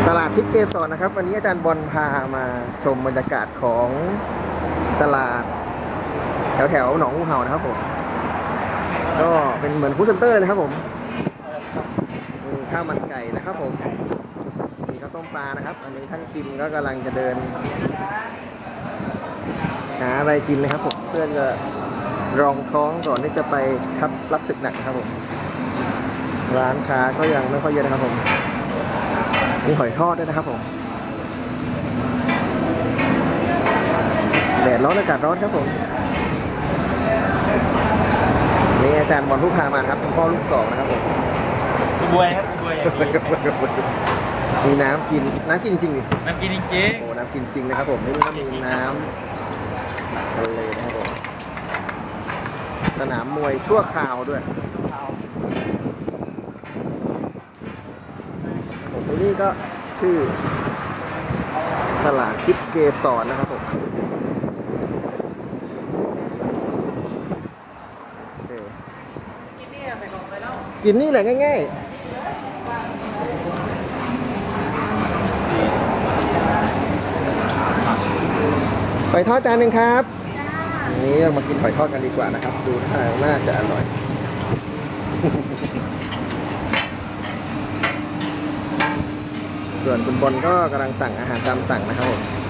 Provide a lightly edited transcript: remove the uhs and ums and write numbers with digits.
ตลาดทิพย์เกษรนะครับวันนี้อาจารย์บอลพามาชมบรรยากาศของตลาดแถวหนองงูเห่านะครับผมก็เป็นเหมือนฟู้ดเซ็นเตอร์นะครับผมมีข้าวมันไก่นะครับผมมีข้าวต้มปลานะครับอันนี้ท่านคิมก็กำลังจะเดินหาอะไรกินนะครับผมเพื่อจะรองท้องก่อนที่จะไปทับรับศึกหนักนะครับผมร้านค้าก็ยังไม่ค่อยเยอะนะครับผมมีหอยทอดด้วยนะครับผมแดดร้อนอากาศร้อนครับผมนี่อาจารย์บอลผู้พามาครับคุณพ่อลูกสองนะครับผมกูบวยครับกูบวยอย่างนี้มีน้ำกินจริงดิน้ำกินจริงโอ้น้ำกินจริงนะครับผมนี่ก็มีน้ำทะเลนะครับผมสนามมวยชั่วคราวด้วยผมนี่ก็ชื่อตลาดทิพย์เกษรนะครับผมกินนี่แหละง่ายๆหอยทอดจานหนึ่งครับนี้เรามากินหอยทอดกันดีกว่านะครับดูท่าน่าจะอร่อยส่วนคุณบอลก็กำลังสั่งอาหารตามสั่งนะครับผม